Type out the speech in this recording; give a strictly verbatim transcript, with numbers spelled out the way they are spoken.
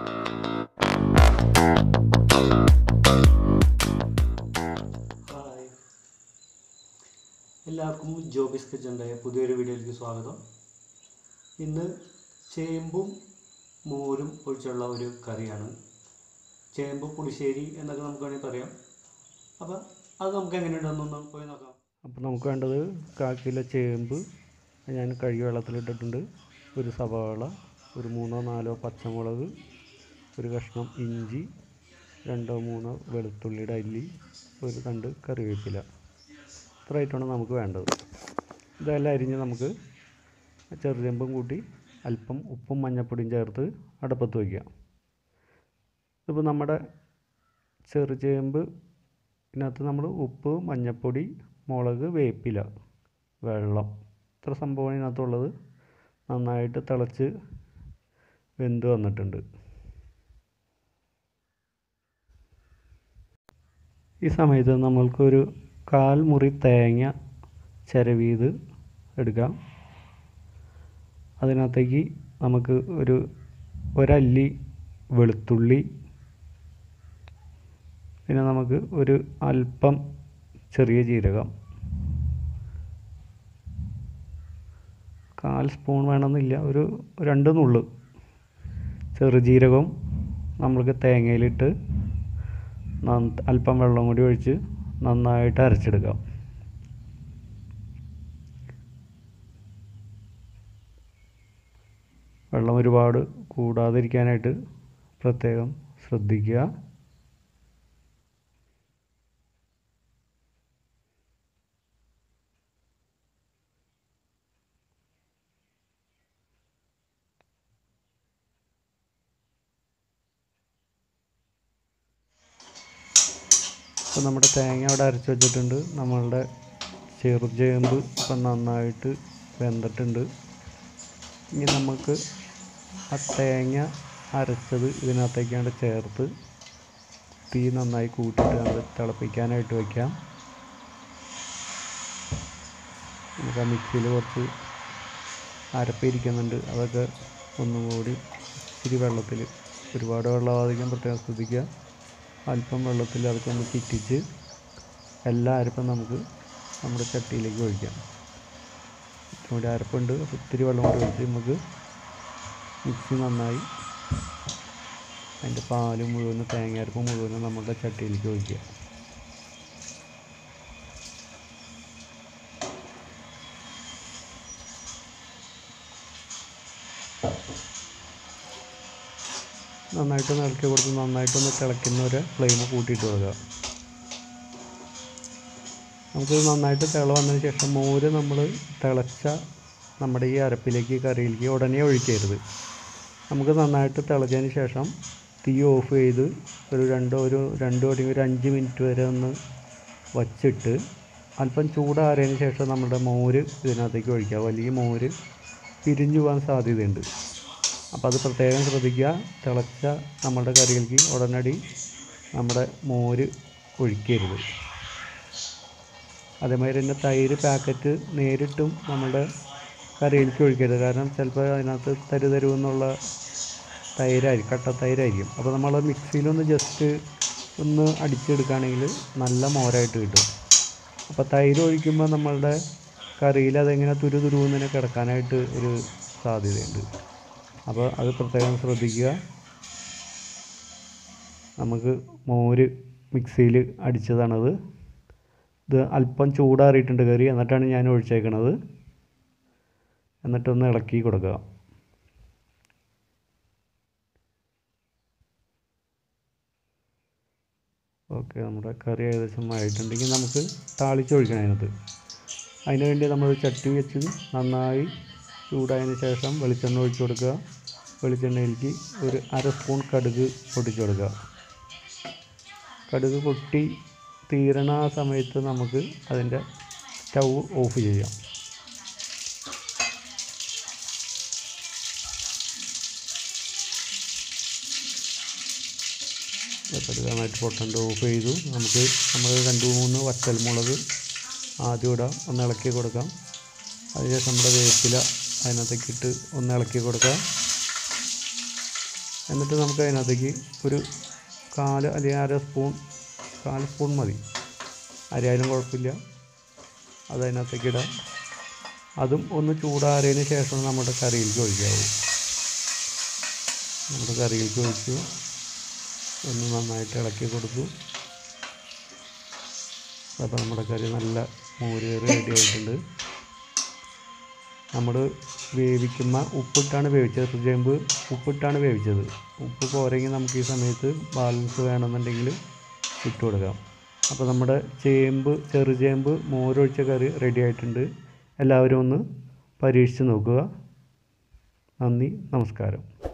എല്ലാവർക്കും ജോബിസ് കിച്ചൻ്റെ പുതിയൊരു വീഡിയോയിലേക്ക് സ്വാഗതം. ഇന്ന് ചേമ്പും മോരും ഒഴിച്ചുള്ള ഒരു കറിയാണ്. ചേമ്പ് പുളിശ്ശേരി എന്നൊക്കെ നമുക്ക് വേണമെങ്കിൽ പറയാം. അപ്പോൾ അത് നമുക്ക് എങ്ങനെയുണ്ടെന്നൊന്ന് പോയി നോക്കാം. അപ്പോൾ നമുക്ക് വേണ്ടത് കാൽ കിലോ ചേമ്പ് ഞാൻ കഴുകി വെള്ളത്തിലിട്ടിട്ടുണ്ട്, ഒരു സവാള, ഒരു മൂന്നോ നാലോ പച്ചമുളക്, ഒരു കഷ്ണം ഇഞ്ചി, രണ്ടോ മൂന്നോ വെളുത്തുള്ളിയുടെ അല്ലി, ഒരു തണ്ട് കറിവേപ്പില. ഇത്രയായിട്ടാണ് നമുക്ക് വേണ്ടത്. ഇതെല്ലാം അരിഞ്ഞ് നമുക്ക് ചെറുചേമ്പും കൂട്ടി അല്പം ഉപ്പും മഞ്ഞൾപ്പൊടിയും ചേർത്ത് അടുപ്പത്ത് വയ്ക്കാം. ഇതിപ്പോൾ നമ്മുടെ ചെറുചേമ്പ് ഇതിനകത്ത് നമ്മൾ ഉപ്പ്, മഞ്ഞൾപ്പൊടി, മുളക്, വേപ്പില, വെള്ളം, ഇത്ര സംഭവമാണ് ഇതിനകത്തുള്ളത്. നന്നായിട്ട് തിളച്ച് വെന്ത് വന്നിട്ടുണ്ട്. ഈ സമയത്ത് നമ്മൾക്കൊരു കാൽ മുറി തേങ്ങ ചിരവിയത് എടുക്കാം. അതിനകത്തേക്ക് നമുക്ക് ഒരു ഒരല്ലി വെളുത്തുള്ളി, പിന്നെ നമുക്ക് ഒരു അല്പം ചെറിയ ജീരകം, കാൽ സ്പൂൺ വേണമെന്നില്ല, ഒരു രണ്ട് നുള്ള് ചെറുജീരകം നമ്മൾക്ക് തേങ്ങയിലിട്ട് അല്പം വെള്ളം കൂടി ഒഴിച്ച് നന്നായിട്ട് അരച്ചെടുക്കാം. വെള്ളം ഒരുപാട് കൂടാതിരിക്കാനായിട്ട് പ്രത്യേകം ശ്രദ്ധിക്കുക. അപ്പോൾ നമ്മുടെ തേങ്ങ അവിടെ അരച്ച് വെച്ചിട്ടുണ്ട്. നമ്മളുടെ ചെറുചേമ്പ് ഇപ്പം നന്നായിട്ട് വെന്തിട്ടുണ്ട്. ഇനി നമുക്ക് ആ തേങ്ങ അരച്ചത് ഇതിനകത്തേക്കാണ്ട് ചേർത്ത് തീ നന്നായി കൂട്ടിയിട്ട് അത് തിളപ്പിക്കാനായിട്ട് വയ്ക്കാം. നമുക്ക് ആ മിക്സിയിൽ കുറച്ച് അരപ്പിരിക്കുന്നുണ്ട്, അതൊക്കെ ഒന്നും കൂടി ഇച്ചിരി വെള്ളത്തിൽ, ഒരുപാട് വെള്ളമാവാതിരിക്കാൻ പ്രത്യേകം ശ്രദ്ധിക്കുക. അല്പം വെള്ളത്തിൽ അതൊക്കെ ഒന്ന് ചുറ്റിച്ച് എല്ലാ അരപ്പും നമുക്ക് നമ്മുടെ ചട്ടിയിലേക്ക് ഒഴിക്കാം. ഇവിടെ അരപ്പുണ്ട്, ഒത്തിരി വെള്ളം കൂടി ഒഴിച്ച് നമുക്ക് മിക്സി നന്നായി അതിൻ്റെ പാല് മുഴുവനും തേങ്ങ അരപ്പ് മുഴുവനും നമ്മുടെ ചട്ടിയിലേക്ക് ഒഴിക്കുക. നന്നായിട്ടൊന്ന് ഇളക്കി കൊടുത്ത് നന്നായിട്ടൊന്ന് തിളയ്ക്കുന്നവരെ ഫ്ലെയിം കൂട്ടിയിട്ട് കൊടുക്കുക. നമുക്ക് നന്നായിട്ട് തിള വന്നതിന് ശേഷം മോര് നമ്മൾ തിളച്ച നമ്മുടെ ഈ അരപ്പിലേക്ക്, കറിയിലേക്ക് ഉടനെ ഒഴിക്കരുത്. നമുക്ക് നന്നായിട്ട് തിളച്ചതിന് ശേഷം തീ ഓഫ് ചെയ്ത് ഒരു രണ്ടോ ഒരു രണ്ടോ അല്ലെങ്കിൽ ഒരു അഞ്ച് മിനിറ്റ് വരെ ഒന്ന് വച്ചിട്ട് അല്പം ചൂടാറിയതിന് ശേഷം നമ്മുടെ മോര് ഇതിനകത്തേക്ക് ഒഴിക്കുക. വലിയ മോര് പിരിഞ്ഞു പോകാൻ സാധ്യതയുണ്ട്. അപ്പോൾ അത് പ്രത്യേകം ശ്രദ്ധിക്കുക. തിളച്ച നമ്മുടെ കറിയിലേക്ക് ഉടനടി നമ്മുടെ മോര് ഒഴിക്കരുത്. അതേമാതിരി തന്നെ തൈര് പാക്കറ്റ് നേരിട്ടും നമ്മുടെ കറിയിലേക്ക് ഒഴിക്കരുത്. കാരണം ചിലപ്പോൾ അതിനകത്ത് തരു തരുവെന്നുള്ള തൈരായിരിക്കും, കട്ട തൈരായിരിക്കും. അപ്പോൾ നമ്മൾ മിക്സിയിലൊന്ന് ജസ്റ്റ് ഒന്ന് അടിച്ചെടുക്കുകയാണെങ്കിൽ നല്ല മോരായിട്ട് കിട്ടും. അപ്പോൾ തൈര് ഒഴിക്കുമ്പോൾ നമ്മളുടെ കറിയിൽ അതെങ്ങനെ തുരു തുരുവെന്നിങ്ങനെ കിടക്കാനായിട്ട് ഒരു സാധ്യതയുണ്ട്. അപ്പോൾ അത് പ്രത്യേകം ശ്രദ്ധിക്കുക. നമുക്ക് മോര് മിക്സിയിൽ അടിച്ചതാണത്. ഇത് അല്പം ചൂടാറിയിട്ടുണ്ട് കറി, എന്നിട്ടാണ് ഞാൻ ഒഴിച്ചേക്കണത്. എന്നിട്ടൊന്ന് ഇളക്കി കൊടുക്കുക. ഓക്കെ, നമ്മുടെ കറി ഏകദേശം ആയിട്ടുണ്ടെങ്കിൽ നമുക്ക് താളിച്ചൊഴിക്കണം അതിനകത്ത്. അതിന് വേണ്ടി നമ്മൾ ചട്ടി വെച്ച് നന്നായി ചൂടായതിന് ശേഷം വെളിച്ചെണ്ണ ഒഴിച്ച് കൊടുക്കുക. വെളിച്ചെണ്ണയിലേക്ക് ഒരു അര സ്പൂൺ കടുക് പൊട്ടിച്ച് കൊടുക്കുക. കടുക് പൊട്ടി തീരണ ആ സമയത്ത് നമുക്ക് അതിൻ്റെ സ്റ്റൗ ഓഫ് ചെയ്യാം. കടുക് നന്നായിട്ട് പൊട്ടണ്ട് ഓഫ് ചെയ്തു. നമുക്ക് നമ്മൾ രണ്ട് മൂന്ന് വറ്റൽമുളക് ആദ്യം ഇടാം, ഒന്ന് ഇളക്കി കൊടുക്കാം. അതിനുശേഷം നമ്മുടെ വേപ്പില അതിനകത്തേക്ക് ഇട്ട് ഒന്ന് ഇളക്കി കൊടുക്കാം. എന്നിട്ട് നമുക്ക് അതിനകത്തേക്ക് ഒരു കാല് അല്ലെങ്കിൽ അര സ്പൂൺ കാൽ സ്പൂൺ മതി, അരയായാലും കുഴപ്പമില്ല, അതതിനകത്തേക്ക് ഇടാം. അതും ഒന്ന് ചൂടാറിയതിന് ശേഷം നമ്മുടെ കറിയിലേക്ക് ഒഴിക്കാവൂ. നമ്മുടെ കറിയിലേക്ക് ഒഴിച്ചു, ഒന്ന് നന്നായിട്ട് ഇളക്കി കൊടുത്തു. അപ്പോൾ നമ്മുടെ കറി നല്ല മോര് കറി റെഡി ആയിട്ടുണ്ട്. നമ്മൾ വേവിക്കുമ്പോൾ ഉപ്പിട്ടാണ് വേവിച്ചത്, ചേമ്പ് ഉപ്പിട്ടാണ് വേവിച്ചത്. ഉപ്പ് പോരെങ്കിൽ നമുക്ക് ഈ സമയത്ത് ബാലൻസ് വേണമെന്നുണ്ടെങ്കിൽ ഇട്ട് കൊടുക്കാം. അപ്പോൾ നമ്മുടെ ചേമ്പ് ചെറുചേമ്പ് മോരൊഴിച്ച കറി റെഡി ആയിട്ടുണ്ട്. എല്ലാവരും ഒന്ന് പരീക്ഷിച്ച് നോക്കുക. നന്ദി, നമസ്കാരം.